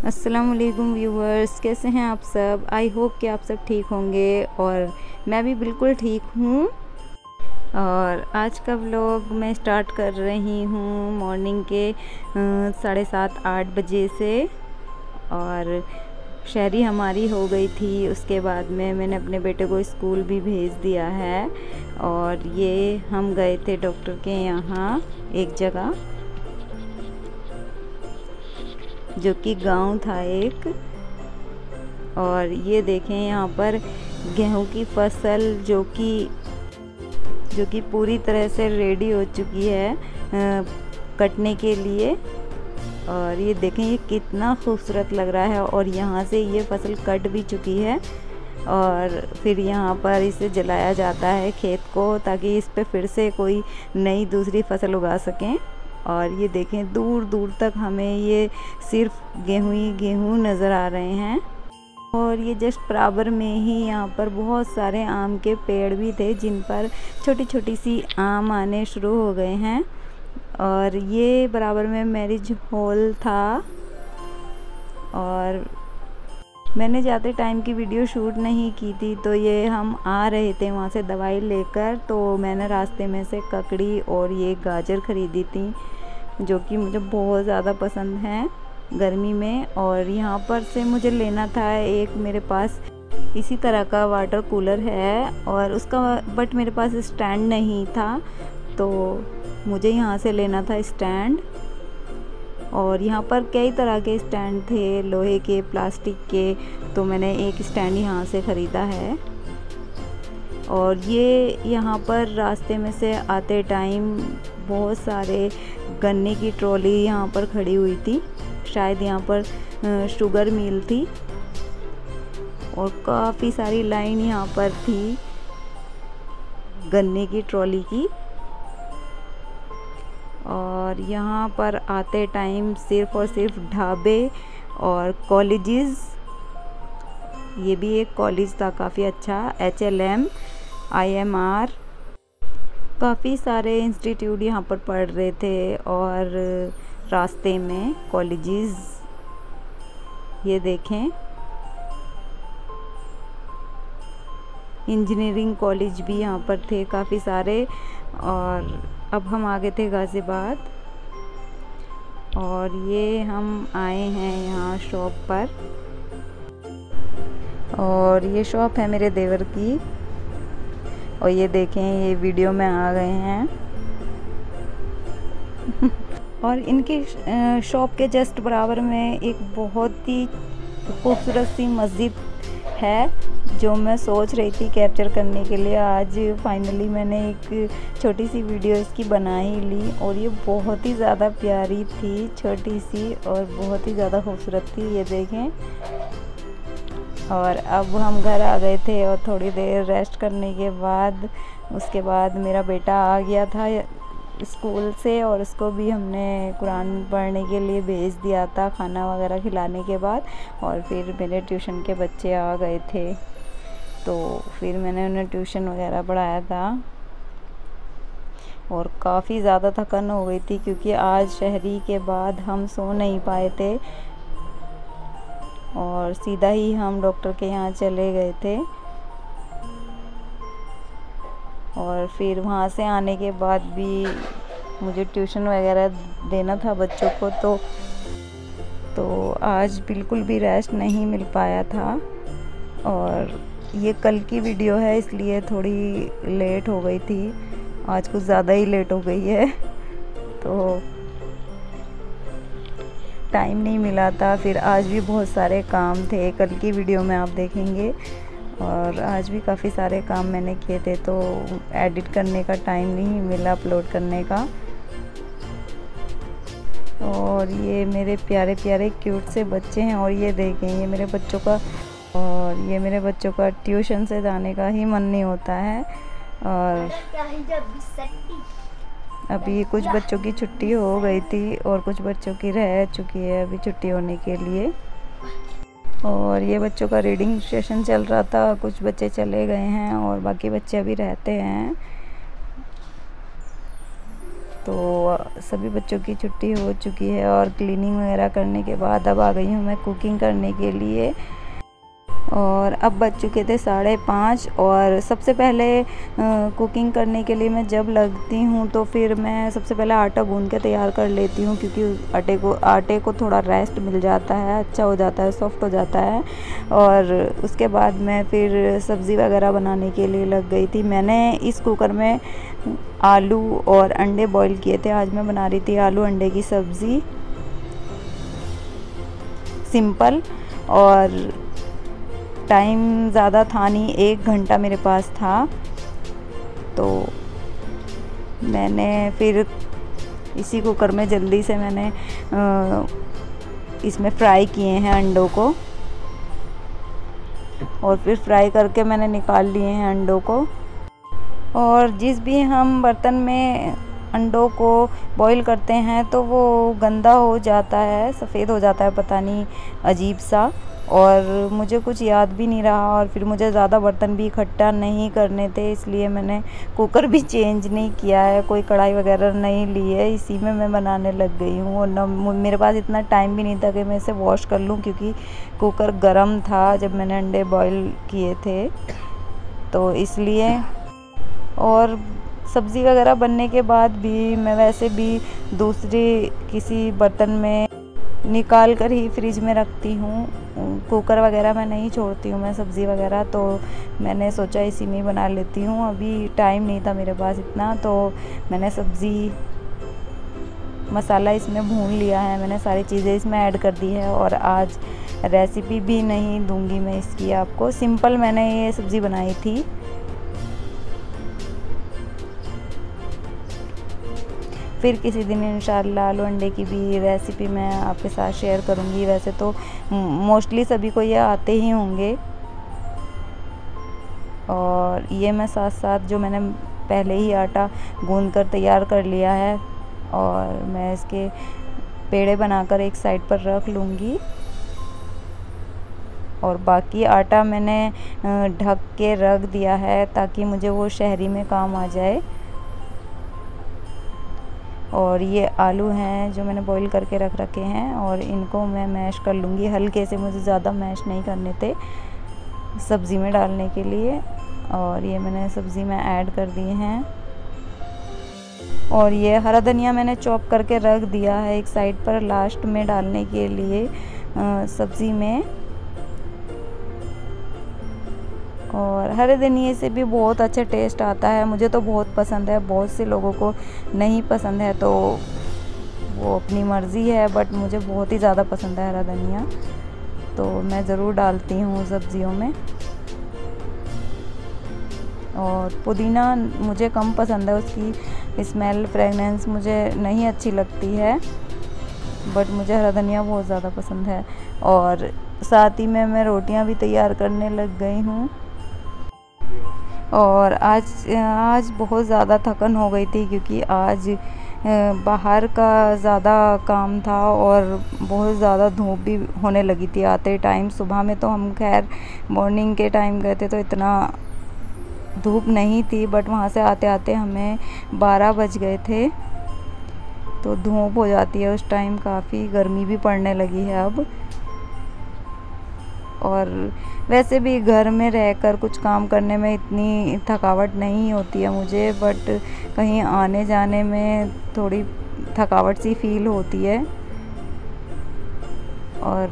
अस्सलाम वालेकुम व्यूवर्स, कैसे हैं आप सब। आई होप कि आप सब ठीक होंगे और मैं भी बिल्कुल ठीक हूँ। और आज का व्लॉग मैं स्टार्ट कर रही हूँ मॉर्निंग के 7:30-8 बजे से। और शहरी हमारी हो गई थी, उसके बाद में मैंने अपने बेटे को स्कूल भी भेज दिया है। और ये हम गए थे डॉक्टर के यहाँ एक जगह, जो कि गांव था एक। और ये देखें यहाँ पर गेहूं की फसल जो कि पूरी तरह से रेडी हो चुकी है कटने के लिए। और ये देखें ये कितना खूबसूरत लग रहा है। और यहाँ से ये फसल कट भी चुकी है और फिर यहाँ पर इसे जलाया जाता है खेत को, ताकि इस पे फिर से कोई नई दूसरी फसल उगा सकें। और ये देखें दूर दूर तक हमें ये सिर्फ गेहूं ही गेहूं नज़र आ रहे हैं। और ये जस्ट बराबर में ही यहाँ पर बहुत सारे आम के पेड़ भी थे, जिन पर छोटी छोटी सी आम आने शुरू हो गए हैं। और ये बराबर में मैरिज हॉल था। और मैंने जाते टाइम की वीडियो शूट नहीं की थी, तो ये हम आ रहे थे वहाँ से दवाई लेकर, तो मैंने रास्ते में से ककड़ी और ये गाजर ख़रीदी थी, जो कि मुझे बहुत ज़्यादा पसंद है गर्मी में। और यहाँ पर से मुझे लेना था एक, मेरे पास इसी तरह का वाटर कूलर है और उसका, बट मेरे पास स्टैंड नहीं था, तो मुझे यहाँ से लेना था स्टैंड। और यहाँ पर कई तरह के स्टैंड थे, लोहे के, प्लास्टिक के, तो मैंने एक स्टैंड यहाँ से ख़रीदा है। और ये यहाँ पर रास्ते में से आते टाइम बहुत सारे गन्ने की ट्रॉली यहाँ पर खड़ी हुई थी, शायद यहाँ पर शुगर मिल थी। और काफ़ी सारी लाइन यहाँ पर थी गन्ने की ट्रॉली की। और यहाँ पर आते टाइम सिर्फ़ और सिर्फ ढाबे और कॉलेजेस, ये भी एक कॉलेज था काफ़ी अच्छा, HLM, IMR, काफ़ी सारे इंस्टीट्यूट यहाँ पर पढ़ रहे थे। और रास्ते में कॉलेजेस, ये देखें इंजीनियरिंग कॉलेज भी यहाँ पर थे काफ़ी सारे। और अब हम आ गए थे गाज़ियाबाद। और ये हम आए हैं यहाँ शॉप पर, और ये शॉप है मेरे देवर की। और ये देखें ये वीडियो में आ गए हैं। और इनकी शॉप के जस्ट बराबर में एक बहुत ही खूबसूरत सी मस्जिद है, जो मैं सोच रही थी कैप्चर करने के लिए। आज फाइनली मैंने एक छोटी सी वीडियो इसकी बना ही ली। और ये बहुत ही ज़्यादा प्यारी थी, छोटी सी, और बहुत ही ज़्यादा खूबसूरत थी, ये देखें। और अब हम घर आ गए थे और थोड़ी देर रेस्ट करने के बाद, उसके बाद मेरा बेटा आ गया था स्कूल से, और उसको भी हमने कुरान पढ़ने के लिए भेज दिया था खाना वगैरह खिलाने के बाद। और फिर मेरे ट्यूशन के बच्चे आ गए थे, तो फिर मैंने उन्हें ट्यूशन वगैरह पढ़ाया था। और काफ़ी ज़्यादा थकान हो गई थी, क्योंकि आज शहरी के बाद हम सो नहीं पाए थे और सीधा ही हम डॉक्टर के यहाँ चले गए थे। और फिर वहाँ से आने के बाद भी मुझे ट्यूशन वगैरह देना था बच्चों को, तो आज बिल्कुल भी रेस्ट नहीं मिल पाया था। और ये कल की वीडियो है, इसलिए थोड़ी लेट हो गई थी, आज कुछ ज़्यादा ही लेट हो गई है, तो टाइम नहीं मिला था। फिर आज भी बहुत सारे काम थे, कल की वीडियो में आप देखेंगे। और आज भी काफ़ी सारे काम मैंने किए थे, तो एडिट करने का टाइम नहीं मिला, अपलोड करने का। और ये मेरे प्यारे प्यारे क्यूट से बच्चे हैं। और ये देखें ये मेरे बच्चों का ट्यूशन से जाने का ही मन नहीं होता है। और अभी कुछ बच्चों की छुट्टी हो गई थी और कुछ बच्चों की रह चुकी है अभी छुट्टी होने के लिए। और ये बच्चों का रीडिंग सेशन चल रहा था, कुछ बच्चे चले गए हैं और बाकी बच्चे अभी रहते हैं। तो सभी बच्चों की छुट्टी हो चुकी है और क्लीनिंग वगैरह करने के बाद अब आ गई हूँ मैं कुकिंग करने के लिए। और अब बज चुके थे 5:30 और सबसे पहले कुकिंग करने के लिए मैं जब लगती हूँ तो फिर मैं सबसे पहले आटा गूंद के तैयार कर लेती हूँ, क्योंकि आटे को थोड़ा रेस्ट मिल जाता है, अच्छा हो जाता है, सॉफ्ट हो जाता है। और उसके बाद मैं फिर सब्ज़ी वगैरह बनाने के लिए लग गई थी। मैंने इस कुकर में आलू और अंडे बॉईल किए थे। आज मैं बना रही थी आलू अंडे की सब्ज़ी, सिंपल। और टाइम ज़्यादा था नहीं, 1 घंटा मेरे पास था। तो मैंने फिर इसी कुकर में जल्दी से मैंने इसमें फ्राई किए हैं अंडों को, और फिर फ्राई करके मैंने निकाल लिए हैं अंडों को। और जिस भी हम बर्तन में अंडों को बॉईल करते हैं तो वो गंदा हो जाता है, सफ़ेद हो जाता है, पता नहीं अजीब सा। और मुझे कुछ याद भी नहीं रहा, और फिर मुझे ज़्यादा बर्तन भी इकट्ठा नहीं करने थे, इसलिए मैंने कुकर भी चेंज नहीं किया है, कोई कढ़ाई वगैरह नहीं ली है, इसी में मैं बनाने लग गई हूँ। और न मेरे पास इतना टाइम भी नहीं था कि मैं इसे वॉश कर लूँ, क्योंकि कुकर गर्म था जब मैंने अंडे बॉईल किए थे, तो इसलिए। और सब्ज़ी वगैरह बनने के बाद भी मैं वैसे भी दूसरी किसी बर्तन में निकाल कर ही फ्रिज में रखती हूँ। कुकर वगैरह मैं नहीं छोड़ती हूँ मैं सब्ज़ी वगैरह, तो मैंने सोचा इसी में ही बना लेती हूँ। अभी टाइम नहीं था मेरे पास इतना, तो मैंने सब्ज़ी मसाला इसमें भून लिया है, मैंने सारी चीज़ें इसमें ऐड कर दी है। और आज रेसिपी भी नहीं दूंगी मैं इसकी आपको, सिंपल मैंने ये सब्ज़ी बनाई थी। फिर किसी दिन इंशाल्लाह आलू अंडे की भी रेसिपी मैं आपके साथ शेयर करूंगी। वैसे तो मोस्टली सभी को ये आते ही होंगे। और ये मैं साथ साथ जो मैंने पहले ही आटा गूंद कर तैयार कर लिया है, और मैं इसके पेड़े बनाकर एक साइड पर रख लूँगी। और बाकी आटा मैंने ढक के रख दिया है ताकि मुझे वो शहरी में काम आ जाए। और ये आलू हैं जो मैंने बॉईल करके रख रखे हैं, और इनको मैं मैश कर लूँगी हल्के से, मुझे ज़्यादा मैश नहीं करने थे सब्ज़ी में डालने के लिए। और ये मैंने सब्ज़ी में ऐड कर दिए हैं। और ये हरा धनिया मैंने चॉप करके रख दिया है एक साइड पर लास्ट में डालने के लिए सब्ज़ी में। और हरे धनिए से भी बहुत अच्छा टेस्ट आता है, मुझे तो बहुत पसंद है, बहुत से लोगों को नहीं पसंद है तो वो अपनी मर्ज़ी है, बट मुझे बहुत ही ज़्यादा पसंद है हरा धनिया, तो मैं ज़रूर डालती हूँ सब्ज़ियों में। और पुदीना मुझे कम पसंद है, उसकी स्मेल फ्रेगनेंस मुझे नहीं अच्छी लगती है, बट मुझे हरा धनिया बहुत ज़्यादा पसंद है। और साथ ही में मैं रोटियां भी तैयार करने लग गई हूँ। और आज बहुत ज़्यादा थकन हो गई थी, क्योंकि आज बाहर का ज़्यादा काम था और बहुत ज़्यादा धूप भी होने लगी थी आते टाइम। सुबह में तो हम खैर मॉर्निंग के टाइम गए थे तो इतना धूप नहीं थी, बट वहाँ से आते आते हमें 12 बज गए थे, तो धूप हो जाती है उस टाइम, काफ़ी गर्मी भी पड़ने लगी है अब। और वैसे भी घर में रहकर कुछ काम करने में इतनी थकावट नहीं होती है मुझे, बट कहीं आने जाने में थोड़ी थकावट सी फील होती है। और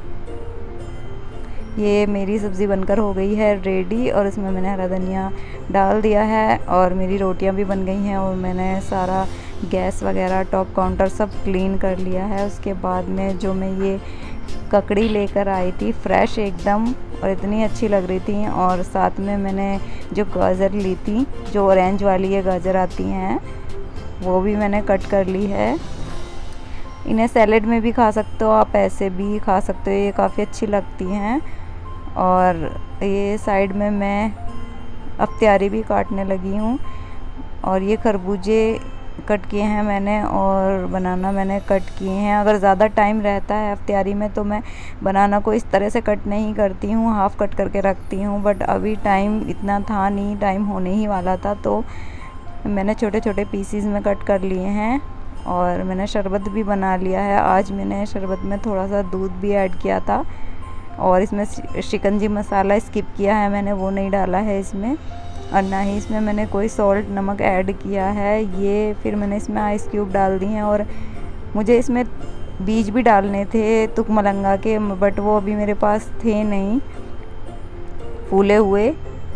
ये मेरी सब्ज़ी बनकर हो गई है रेडी, और इसमें मैंने हरा धनिया डाल दिया है, और मेरी रोटियां भी बन गई हैं, और मैंने सारा गैस वगैरह टॉप काउंटर सब क्लीन कर लिया है। उसके बाद में जो मैं ये ककड़ी लेकर आई थी फ्रेश एकदम, और इतनी अच्छी लग रही थी, और साथ में मैंने जो गाजर ली थी, जो ऑरेंज वाली ये गाजर आती हैं, वो भी मैंने कट कर ली है। इन्हें सैलेड में भी खा सकते हो आप, ऐसे भी खा सकते हो, ये काफ़ी अच्छी लगती हैं। और ये साइड में मैं अफ्तारी भी काटने लगी हूँ, और ये खरबूजे कट किए हैं मैंने, और बनाना मैंने कट किए हैं। अगर ज़्यादा टाइम रहता है अफ्तारी में तो मैं बनाना को इस तरह से कट नहीं करती हूँ, हाफ़ कट करके रखती हूँ, बट अभी टाइम इतना था नहीं, टाइम होने ही वाला था, तो मैंने छोटे छोटे पीसीज में कट कर लिए हैं और मैंने शरबत भी बना लिया है। आज मैंने शरबत में थोड़ा सा दूध भी ऐड किया था और इसमें शिकंजी मसाला स्किप किया है मैंने, वो नहीं डाला है इसमें, और ना ही इसमें मैंने कोई सॉल्ट नमक ऐड किया है। ये फिर मैंने इसमें आइस क्यूब डाल दिए हैं और मुझे इसमें बीज भी डालने थे तुकमलंगा के, बट वो अभी मेरे पास थे नहीं फूले हुए,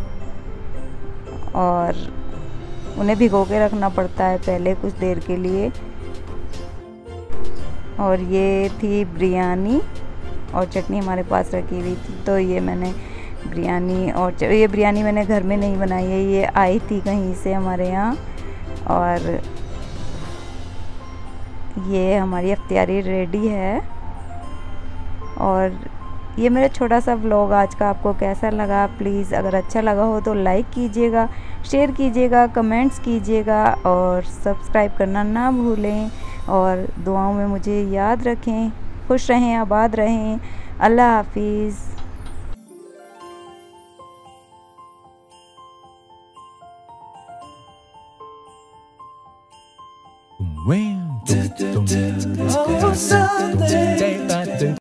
और उन्हें भिगो के रखना पड़ता है पहले कुछ देर के लिए। और ये थी बिरयानी और चटनी हमारे पास रखी हुई थी, तो ये मैंने बिरयानी और ये बिरयानी मैंने घर में नहीं बनाई है, ये आई थी कहीं से हमारे यहाँ। और ये हमारी इफ्तियारी रेडी है। और ये मेरा छोटा सा व्लॉग आज का आपको कैसा लगा, प्लीज़ अगर अच्छा लगा हो तो लाइक कीजिएगा, शेयर कीजिएगा, कमेंट्स कीजिएगा और सब्सक्राइब करना ना भूलें। और दुआओं में मुझे याद रखें। खुश रहें, आबाद रहें। अल्लाह हाफिज़। When